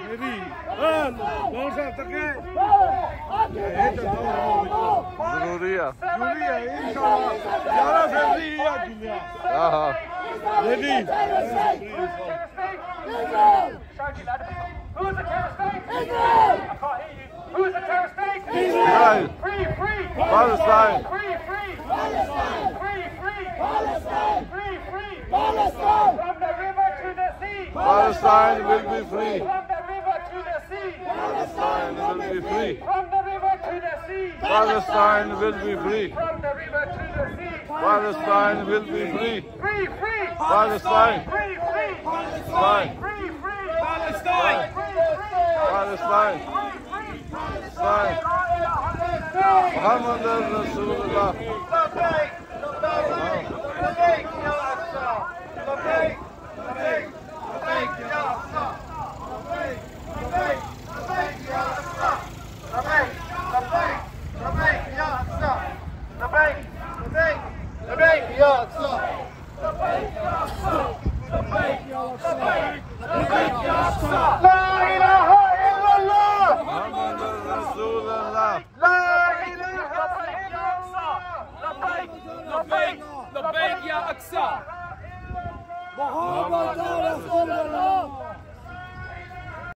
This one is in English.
मेरी कौन सा तक है जरूरी है इंशाल्लाह 11 फरवरी है दुनिया हाँ ready Who's the terrorist state? Israel! I can't hear you. Who's the terrorist state? Israel! Free, free! Palestine! Free, free! Palestine! Free, free! Palestine! Free, free! Palestine! From the river to the sea! Palestine will be free! From the river to the sea! Palestine will be free! From the river to the sea! Palestine will be free! From the river to the sea! Palestine will be free! Free, free! Palestine! Free, free! Palestine! Free, free! Palestine Palestine! Palestine! Muhammad Rasulullah! محمد رسول الله